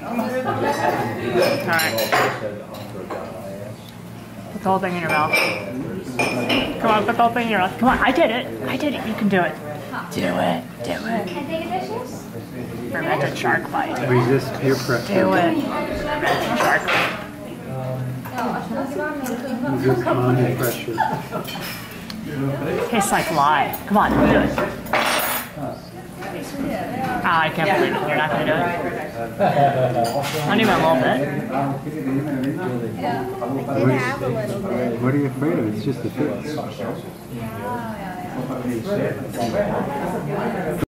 Alright. Put the whole thing in your mouth. Come on, put the whole thing in your mouth. Come on, I did it. I did it. You can do it. Do it. Do it. Fermented shark bite. Resist peer pressure. Do it. Fermented shark bite. Resist bonding pressure. Tastes like lye. Come on, do it. Ah, I can't believe it. You're not going to do it? Not even a little bit. What are you afraid of? It's just a fit.